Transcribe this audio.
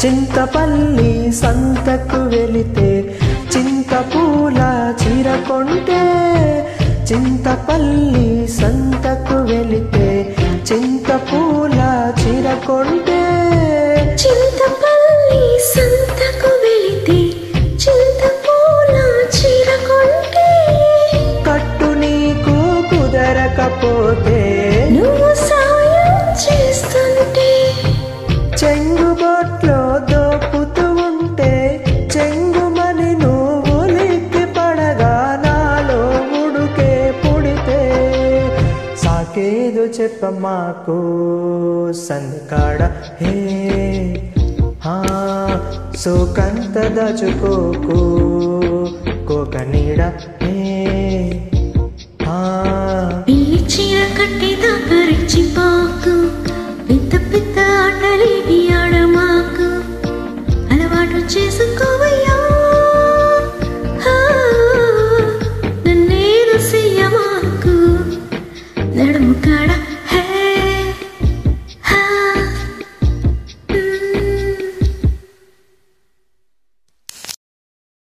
చింతపల్లి సంతకు వెళితే చింతపూల చీర కొంటే, చింతపల్లి సంతకు వెళితే చింతపూల చీర కొంటే, చింతపల్లి సంతకు వెళితే చింతపూల చీర కొంటే, కట్టు నీకు కుదరకపోతే నువ్వు సాయం చేస్తుంటే, చెంగుబొట్లో దోపుతూ ఉంటే చెంగుమని నువ్వు లిక్కి పడగా నాలో ఉడుకే పుడితే, సాకేదో చెప్పమాకు సందకాడ హే సోకంత దాచుకోకు కోక నీడ హే